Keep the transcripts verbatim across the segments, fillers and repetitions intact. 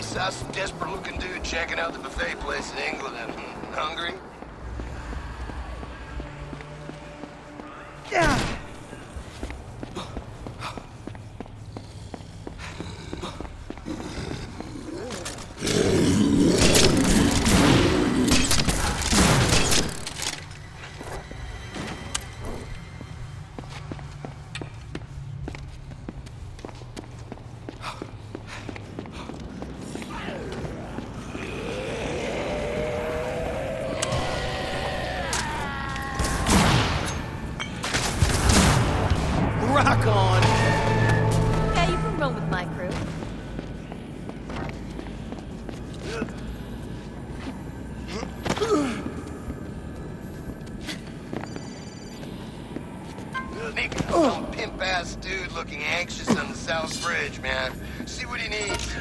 saw some desperate-looking dude checking out the buffet place in England. Hungry? Yeah. Rock on! Yeah, you can roll with my crew. Nick, some pimp-ass dude looking anxious on the South Bridge, man. See what he needs.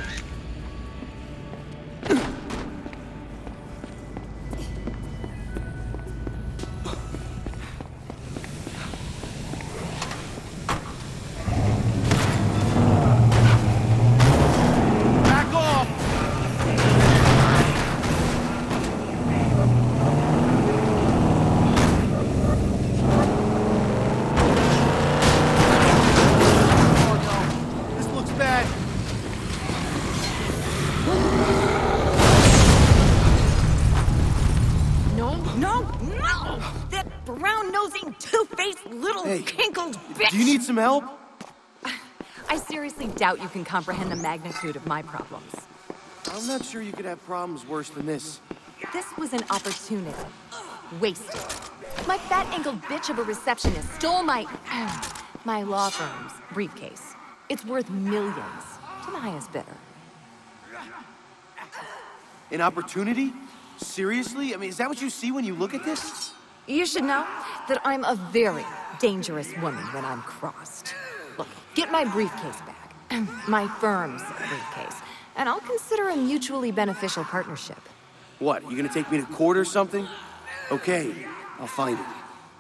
Do you need some help? I seriously doubt you can comprehend the magnitude of my problems. I'm not sure you could have problems worse than this. This was an opportunity. Wasted. My fat-ankled bitch of a receptionist stole my... my law firm's briefcase. It's worth millions. Tanaya's bitter. An opportunity? Seriously? I mean, is that what you see when you look at this? You should know that I'm a very dangerous woman when I'm crossed. Look, get my briefcase back. My firm's briefcase. And I'll consider a mutually beneficial partnership. What, you gonna take me to court or something? Okay, I'll find it.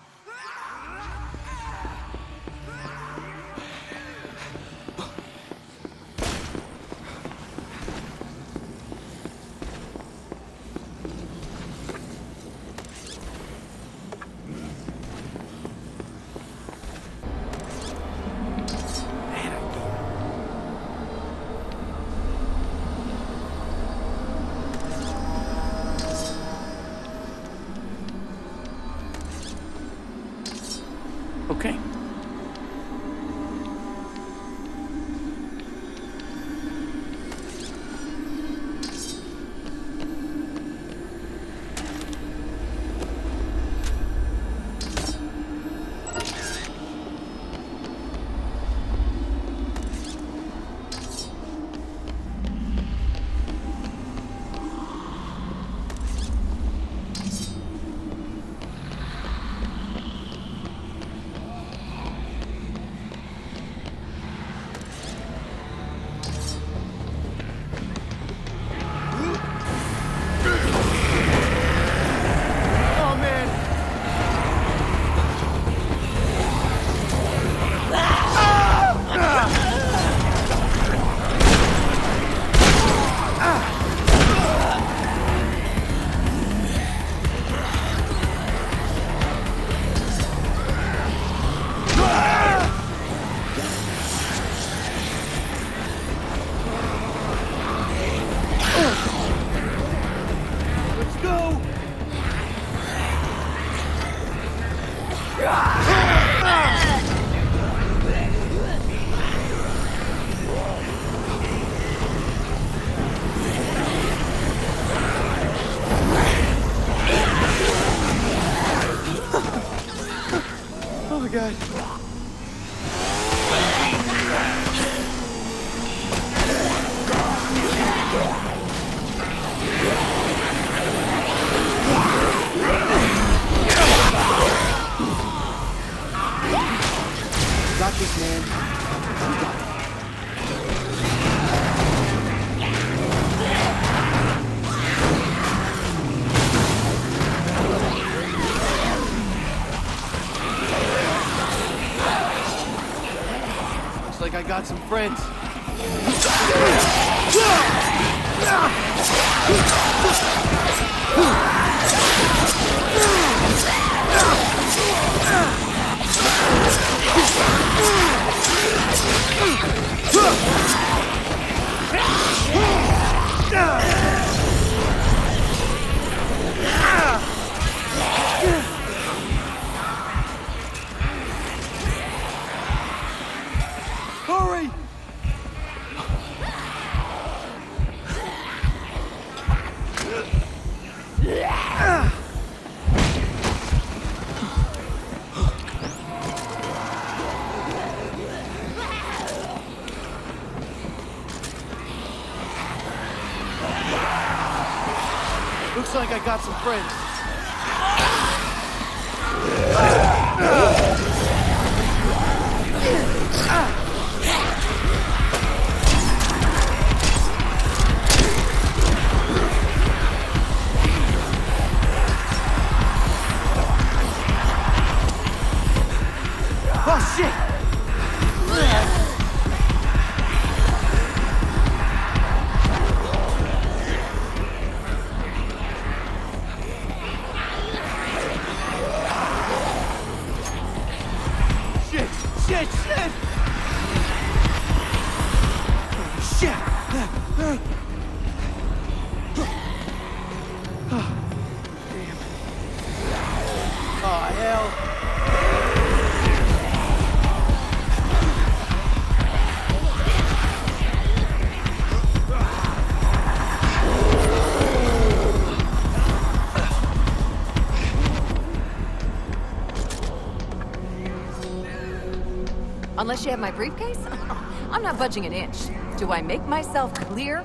Okay. God. Got this, man. You got it. Looks like I got some friends. Hurry! Looks like I got some friends. Oh, shit! Shit! Shit! Shit! Shit! Damn. Oh, hell. Unless you have my briefcase? I'm not budging an inch. Do I make myself clear?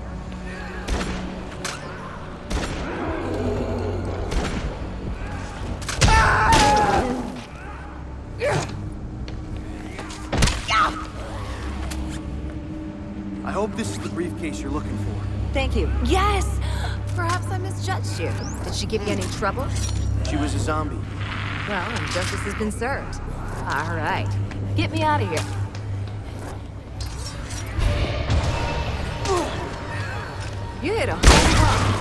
I hope this is the briefcase you're looking for. Thank you. Yes! Perhaps I misjudged you. Did she give you any trouble? She was a zombie. Well, and justice has been served. All right. Get me out of here. You hit a home run.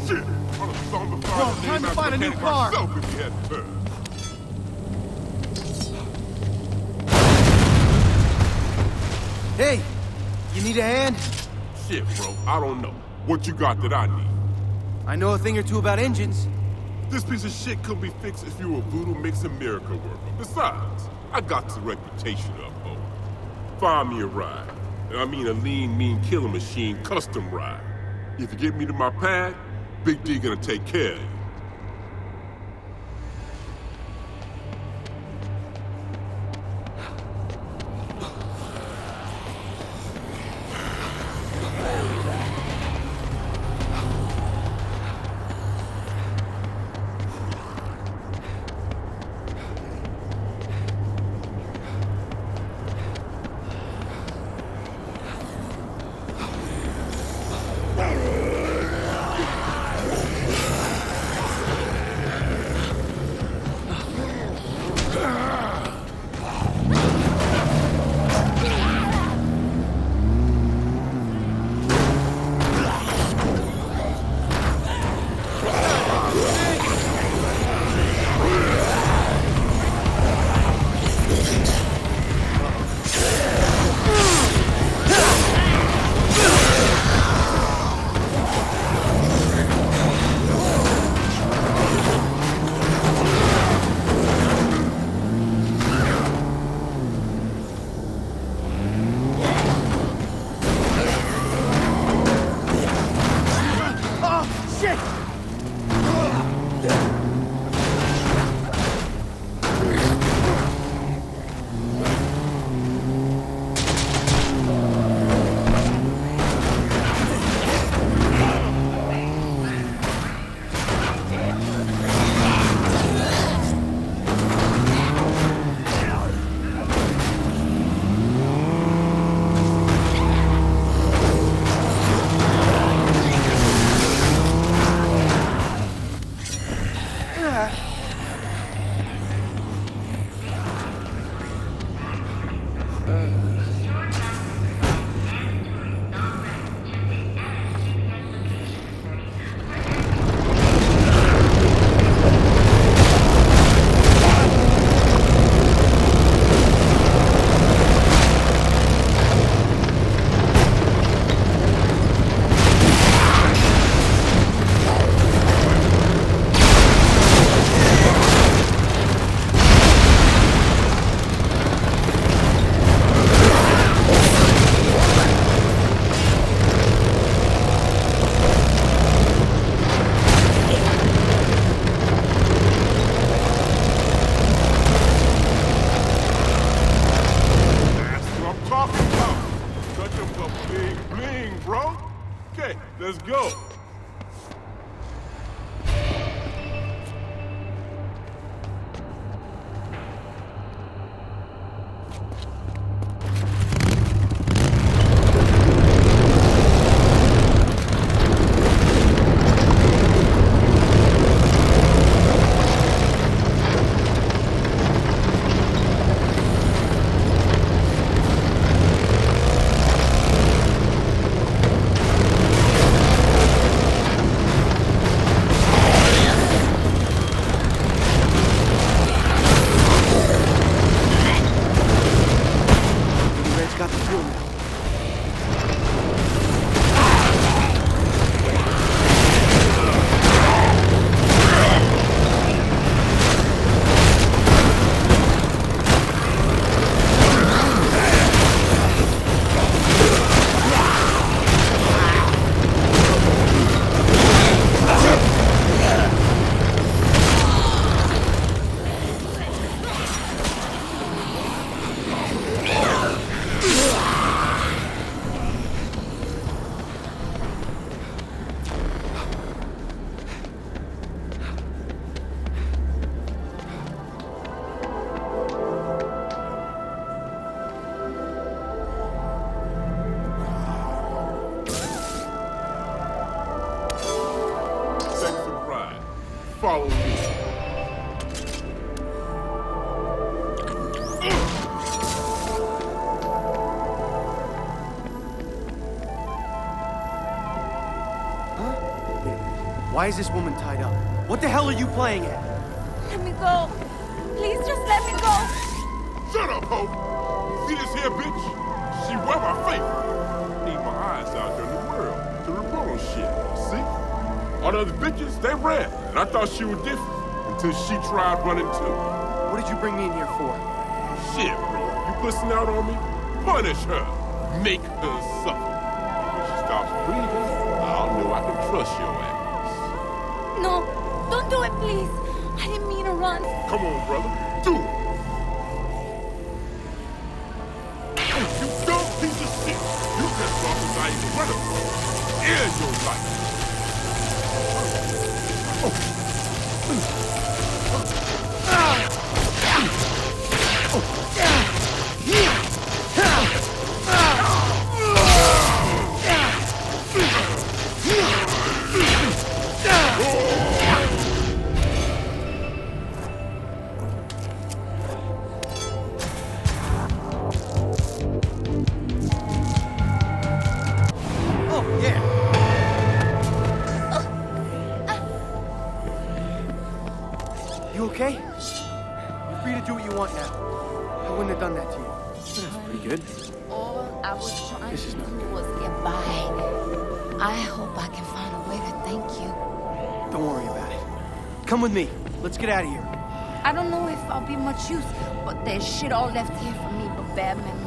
Shit! I'd have thought to Bro, find time to find a new car. myself if you hadn't heard. Hey, you need a hand? Shit, bro, I don't know. What you got that I need? I know a thing or two about engines. This piece of shit could be fixed if you were a voodoo mixing miracle worker. Besides, I got the reputation up, ho. Find me a ride. And I mean a lean, mean killing machine custom ride. If you get me to my pad, Big D gonna take care of you. Let's go. Why is this woman tied up? What the hell are you playing at? Let me go. Please just let me go. Shut up, ho! See this here bitch? She wear my favorite. Need my eyes out there in the world to report on shit, see? All the other bitches, they ran, and I thought she was different until she tried running too. What did you bring me in here for? Shit, bro. You pussing out on me? Punish her. Make her suffer. When she stops breathing, I'll know I can trust your ass. No, don't do it, please. I didn't mean to run. Come on, brother. Do it. You dumb piece of shit. You just off as I even run from. End your life. You okay? You're free to do what you want now. I wouldn't have done that to you. That's pretty good. All I was trying This is to not do good. was get by. I hope I can find a way to thank you. Don't worry about it. Come with me. Let's get out of here. I don't know if I'll be much use, but there's shit all left here for me but bad memories.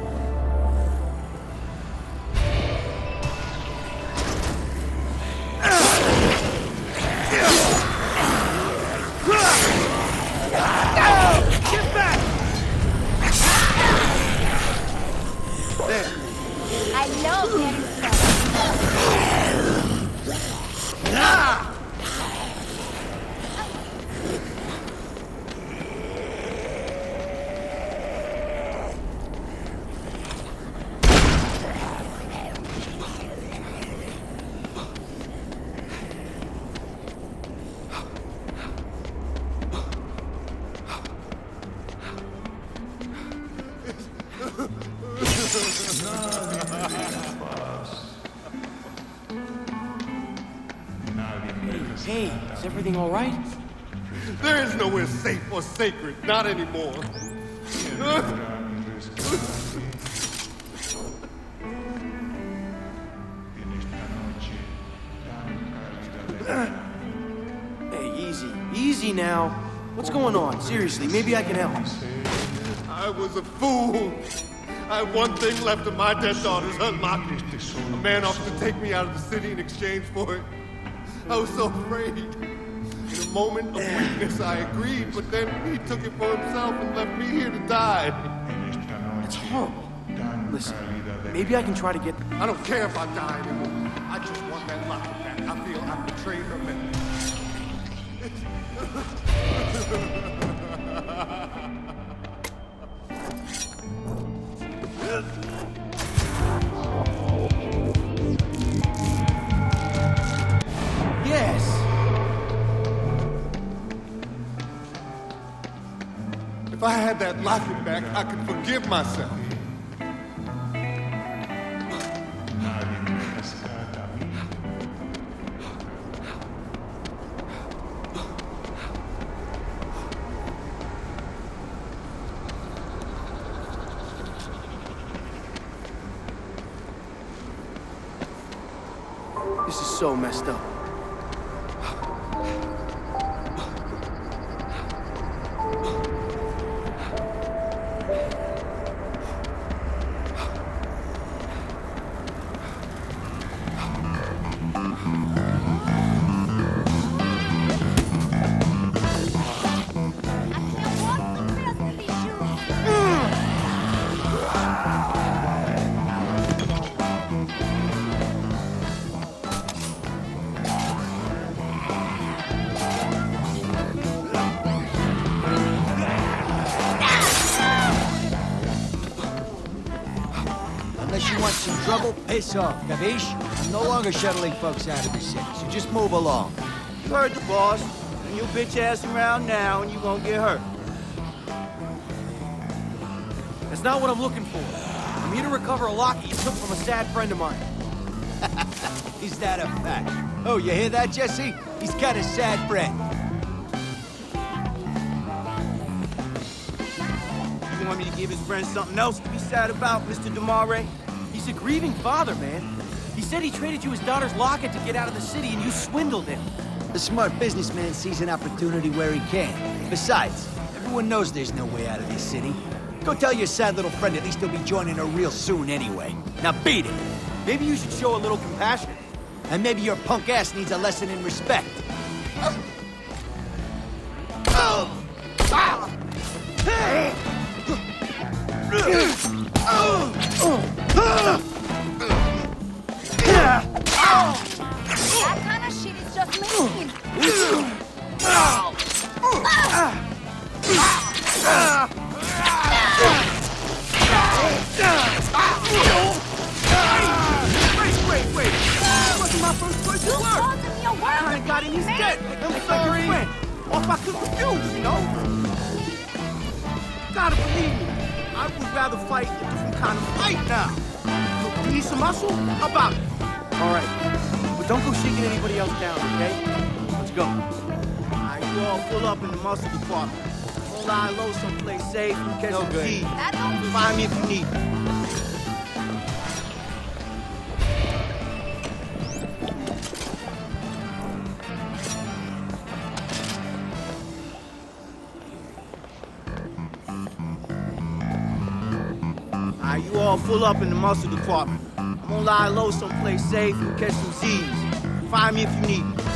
Get back! There. I love getting stuff. Ah! Hey, is everything all right? There is nowhere safe or sacred, not anymore. Hey, easy. Easy now. What's going on? Seriously, maybe I can help. I was a fool. I had one thing left of my dead daughters unlocked. A man offered to take me out of the city in exchange for it. I was so afraid. In a moment of weakness, I agreed, but then he took it for himself and left me here to die. It's horrible. Listen, maybe I can try to get... I don't care if I die anymore. I just want that locket back. I feel I betrayed her memory. Yes! If I had that locket back, I could forgive myself. This is so messed up. Unless you want some trouble, piss off, capiche? I'm no longer shuttling folks out of the city, so just move along. You heard the boss. And you bitch ass around now and you won't get hurt. That's not what I'm looking for. I'm here to recover a locket you took from a sad friend of mine. Is that a fact? Oh, you hear that, Jesse? He's got a sad friend. You want me to give his friend something else to be sad about, Mister DeMare? He's a grieving father, man. He said he traded you his daughter's locket to get out of the city, and you swindled him. The smart businessman sees an opportunity where he can. Besides, everyone knows there's no way out of this city. Go tell your sad little friend at least he'll be joining her real soon anyway. Now beat it! Maybe you should show a little compassion. And maybe your punk ass needs a lesson in respect. That kind of shit is just mean. Wait, wait, wait! That wasn't my first choice You of work! called him your I work. kinda got in his debt. I'm sorry. Or if I could refuse, you know? Gotta believe me. I would rather fight a different kind of fight now. So, you need some muscle? How about it? All right. But don't go shaking anybody else down, okay? Let's go. Alright, you all pull up in the muscle department. Don't lie low someplace safe and catch No some good. G's. That don't Find me if you need me. Alright, you all full up in the muscle department. I'm gonna lie low someplace safe and catch some Z's. Find me if you need me.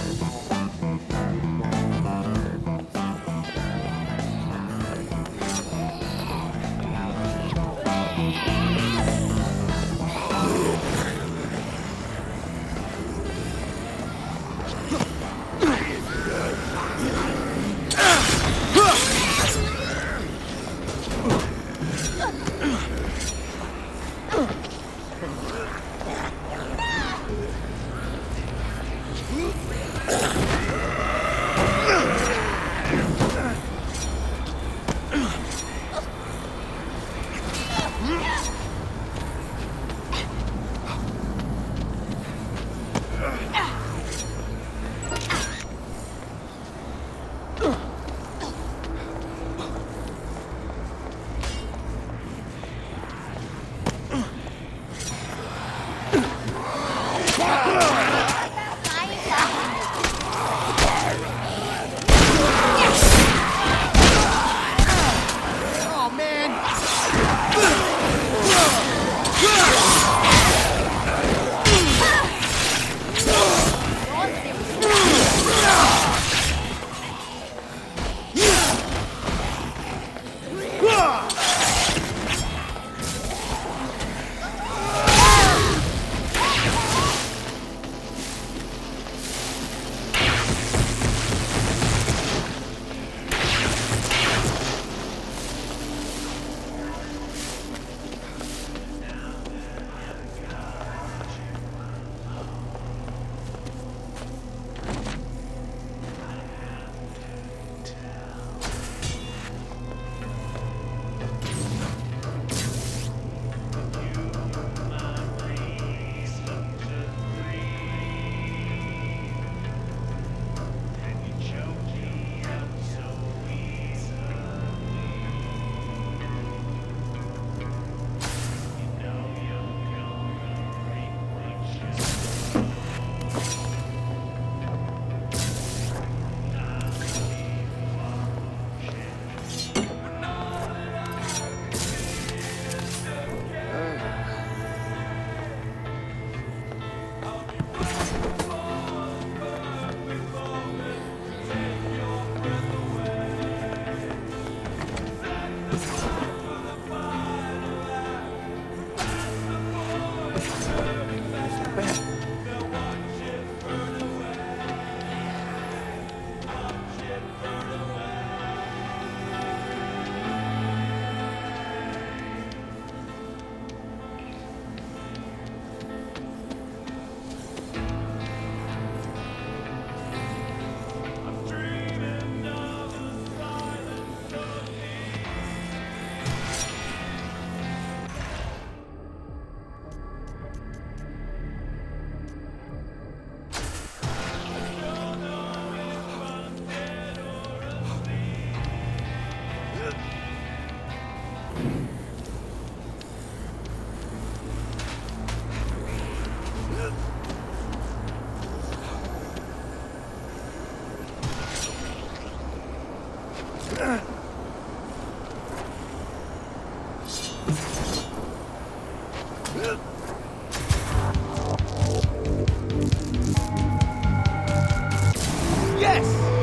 Yes!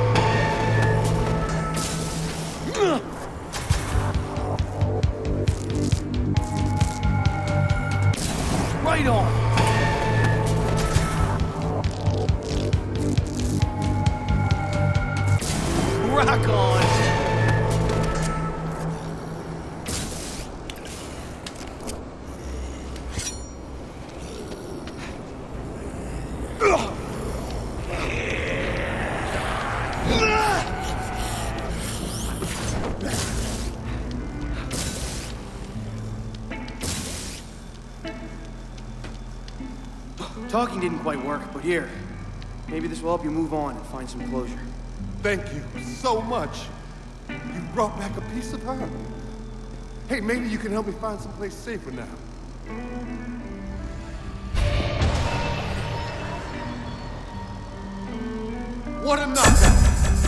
Right on! Rock on! Talking didn't quite work, but here. Maybe this will help you move on and find some closure. Thank you so much. You brought back a piece of her. Hey, maybe you can help me find someplace safer now. What a knockout!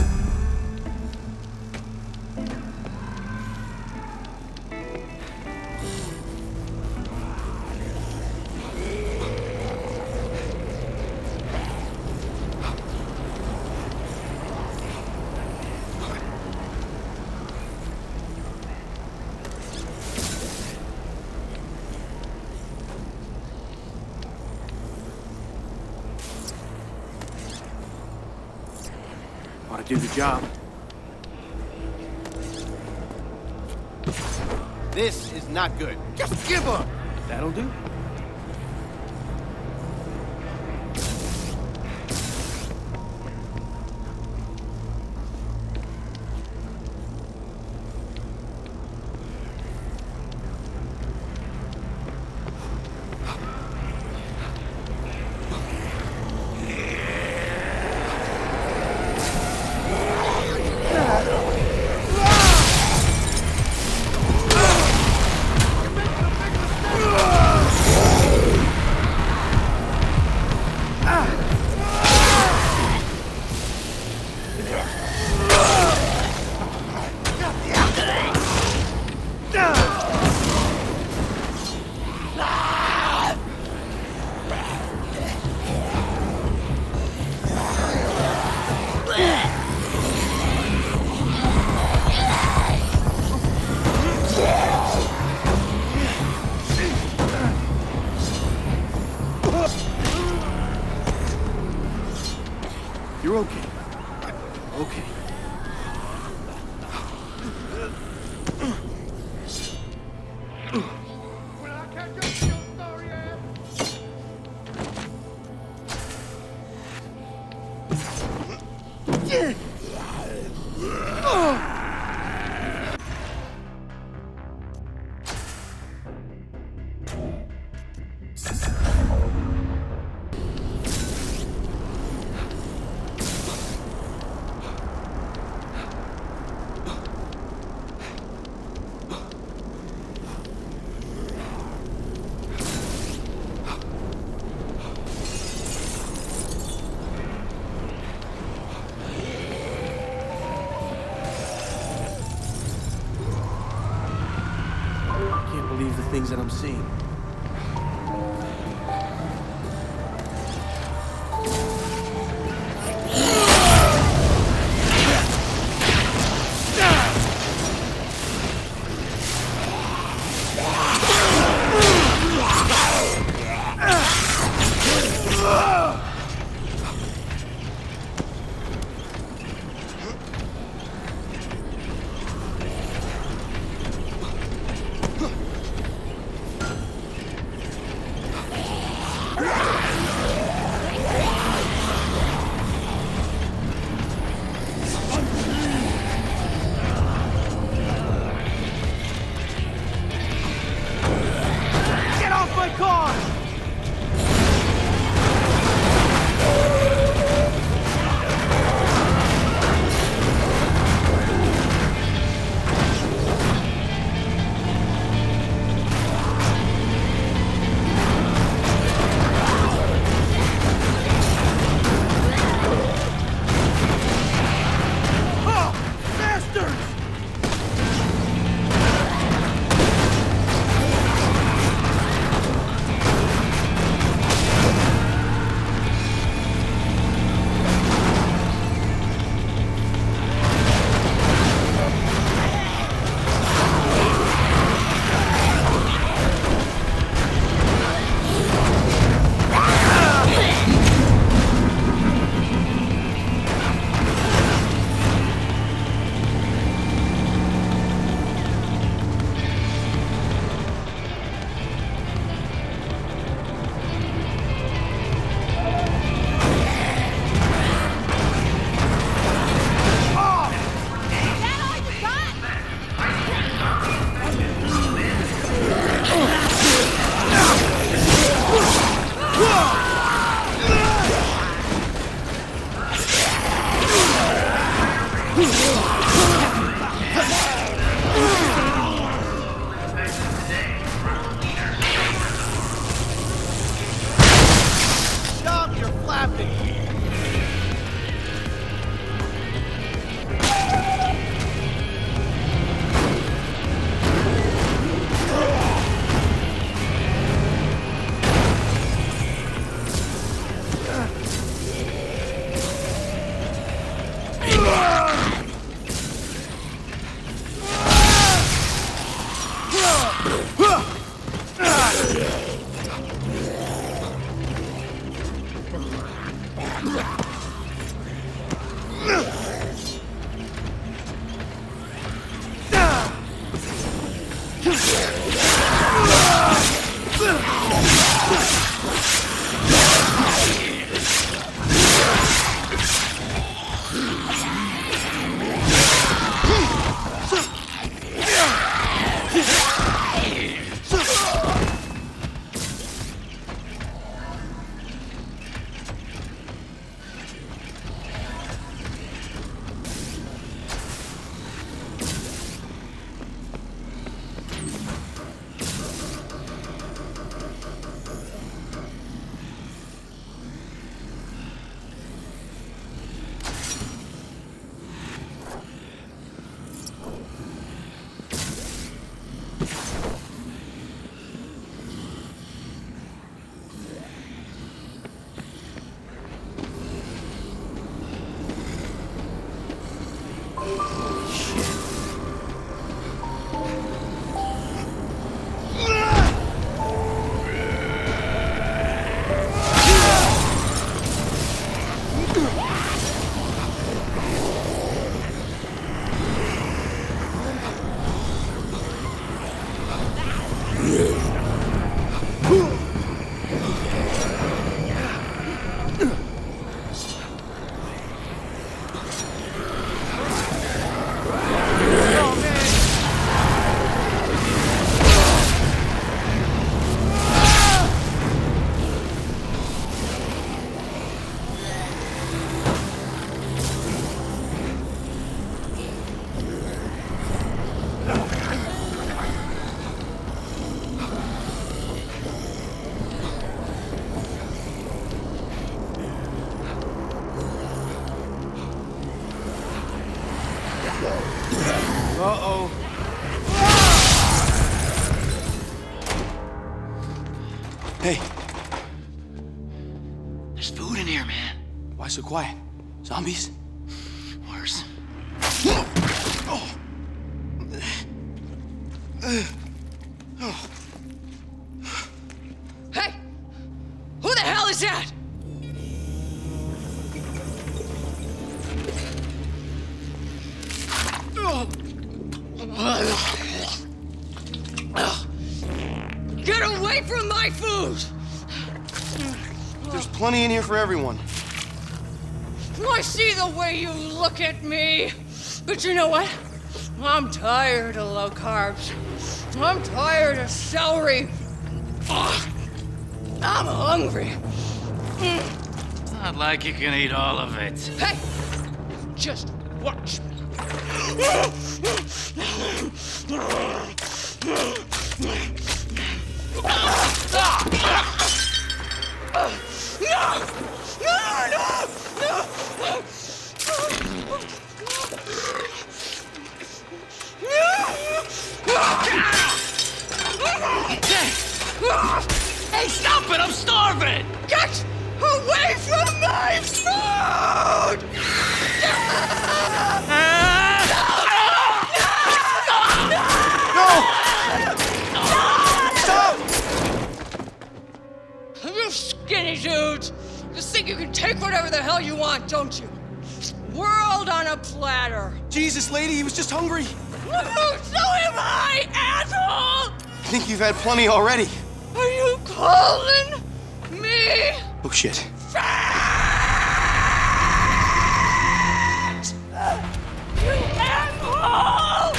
Ought to do the job. This is not good. Just give up! That'll do. You're okay. Okay. When I catch up to your sorry ass. Can't believe the things that I'm seeing. Hey. There's food in here, man. Why so quiet? Zombies? Worse. Hey! Who the hell is that? Get away from my food! There's plenty in here for everyone. I see the way you look at me. But you know what? I'm tired of low carbs. I'm tired of celery. Ugh. I'm hungry. It's not like you can eat all of it. Hey! Just watch me. No! No, no! No! Hey, stop it! I'm starving! Get away from my food! You skinny dudes! You think you can take whatever the hell you want, don't you? World on a platter! Jesus, lady, he was just hungry. So am I, asshole! I think you've had plenty already. Are you calling me? Oh, shit. Fat! You asshole!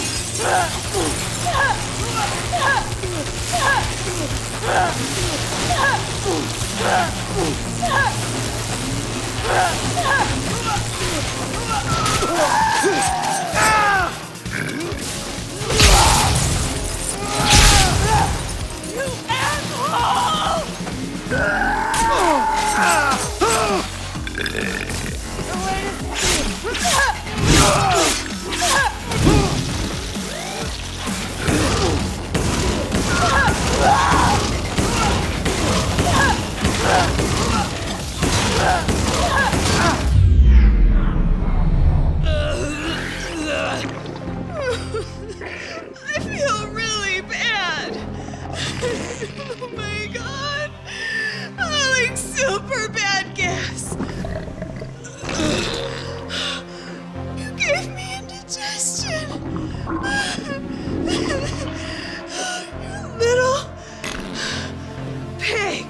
You I feel really bad. Oh my god. Oh, like super bad gas. You gave me indigestion. You little pig.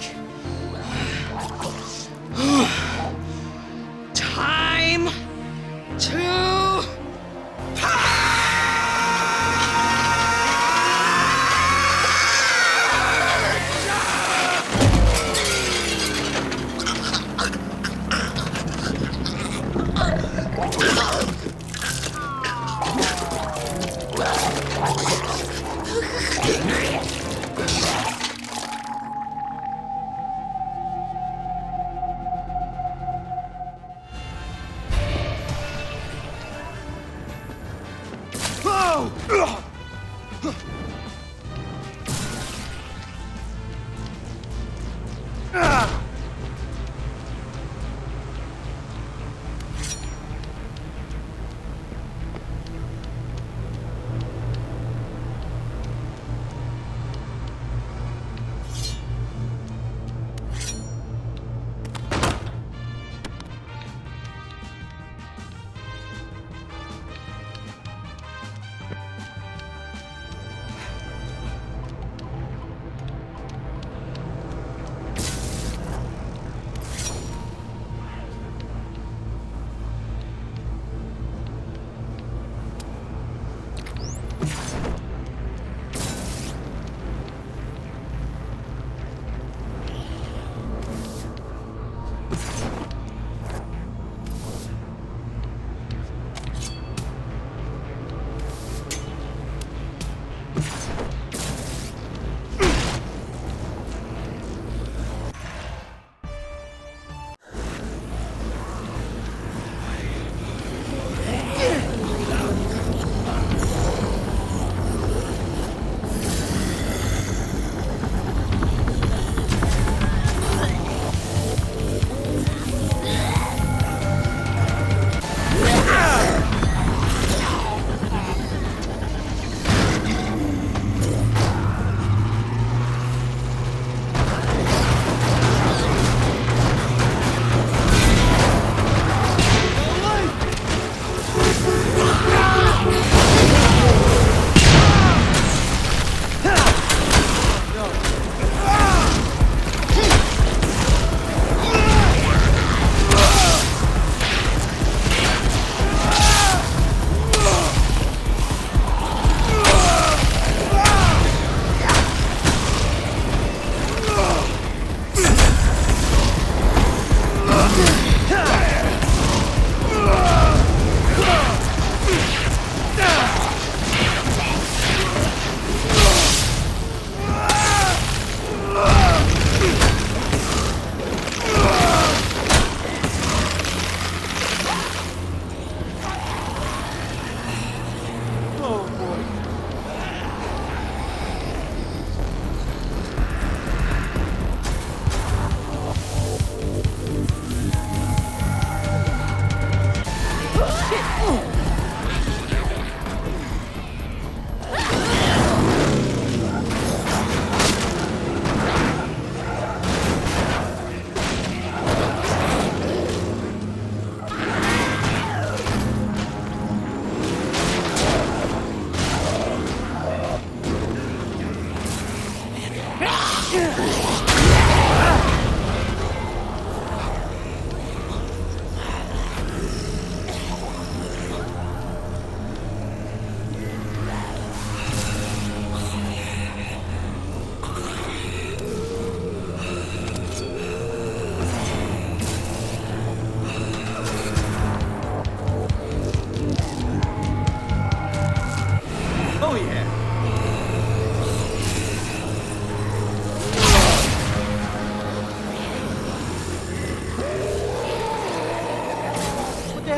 Time to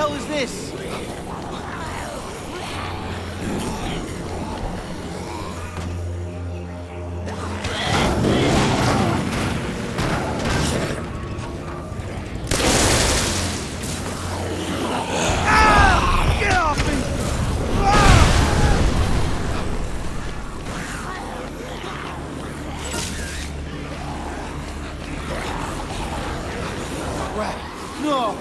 hell is this? No!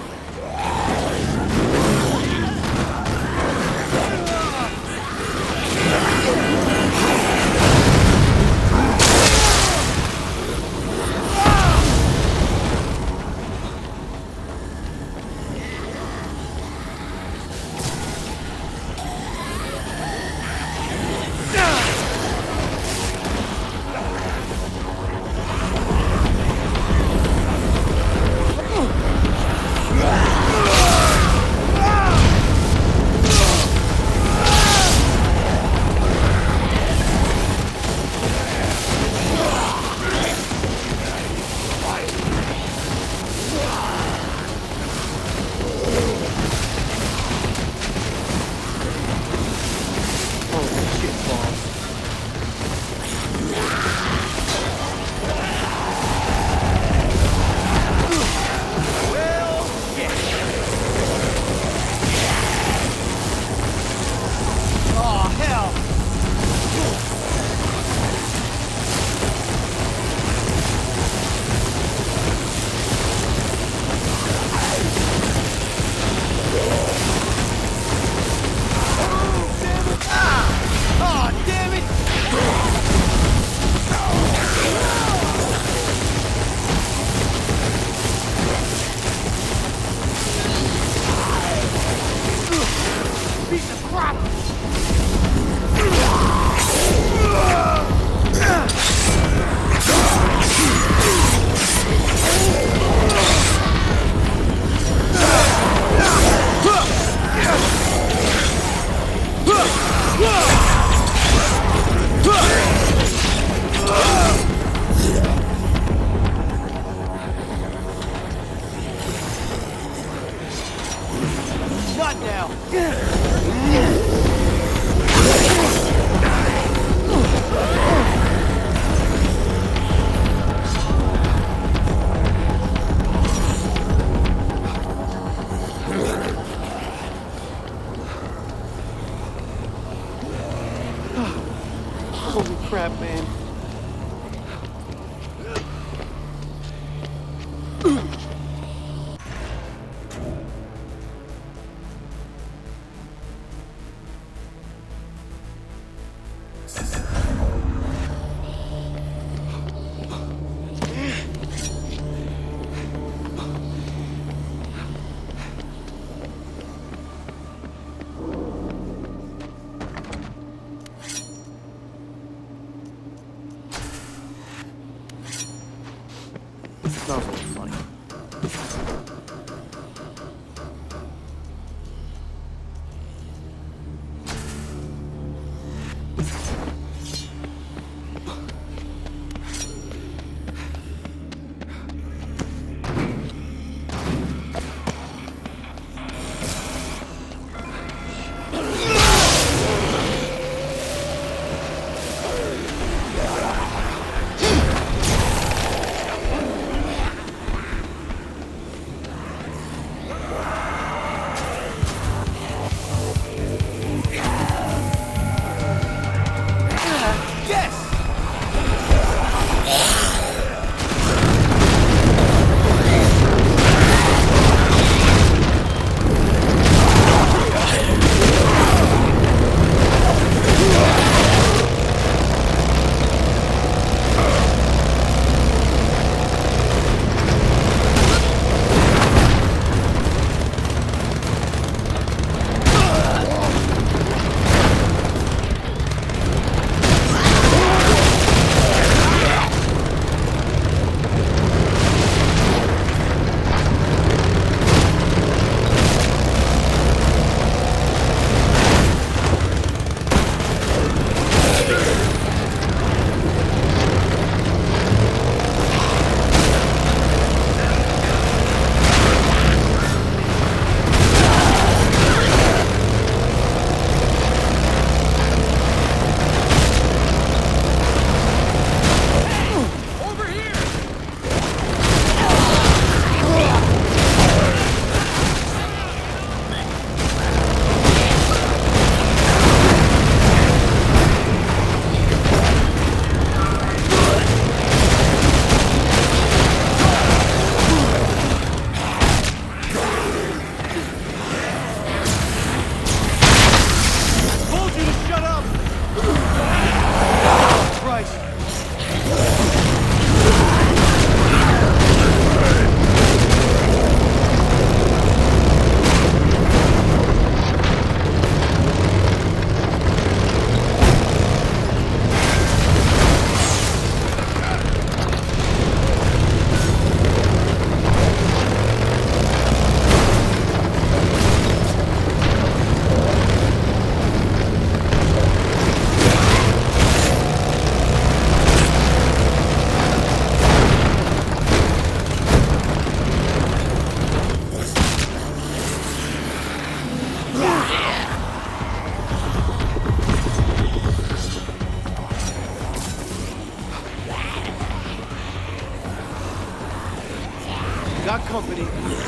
Not now! Holy crap, man. That was really funny. Got company.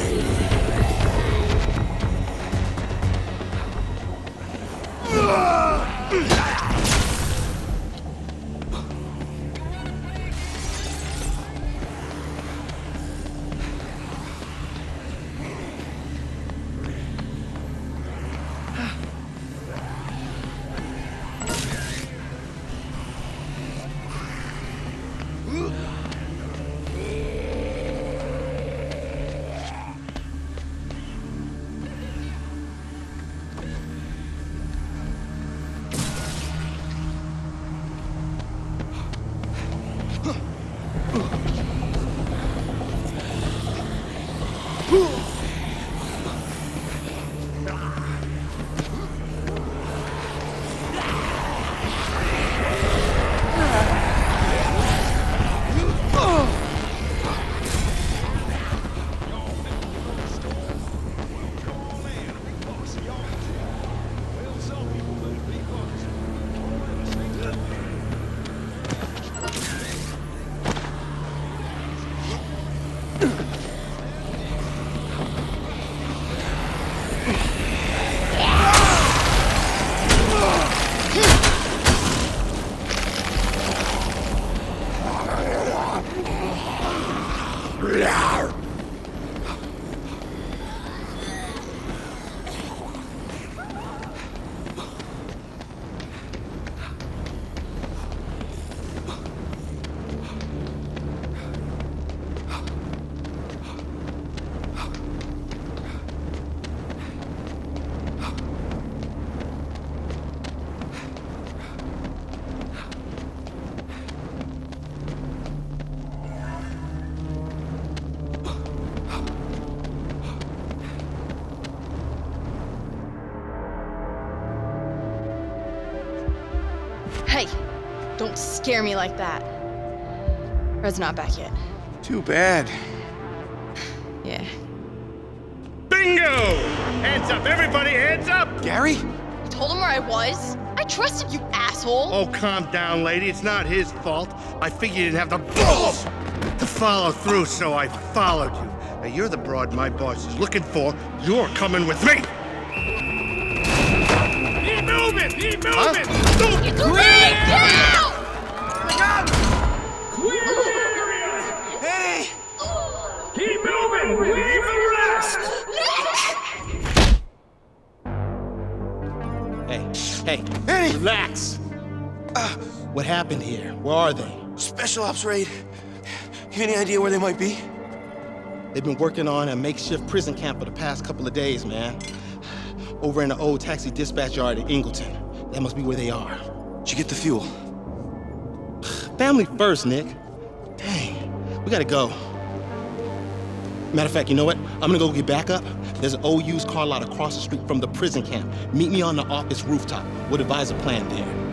Hey, don't scare me like that. Red's not back yet. Too bad. Yeah. Bingo! Hands up, everybody, hands up! Gary? I told him where I was. I trusted you, asshole. Oh, calm down, lady. It's not his fault. I figured you didn't have the balls to follow through, so I followed you. Now, you're the broad my boss is looking for. You're coming with me! Keep moving! Keep moving! Huh? Get the ring down! Hey! Keep moving! Leave the rest! Hey, hey, relax. Uh, what happened here? Where are they? Special ops raid. You any idea where they might be? They've been working on a makeshift prison camp for the past couple of days, man. Over in the old taxi dispatch yard in Ingleton. That must be where they are. Did you get the fuel? Family first, Nick. Dang, we gotta go. Matter of fact, you know what? I'm gonna go get backup. There's an old used car lot across the street from the prison camp. Meet me on the office rooftop. We'll devise a plan there.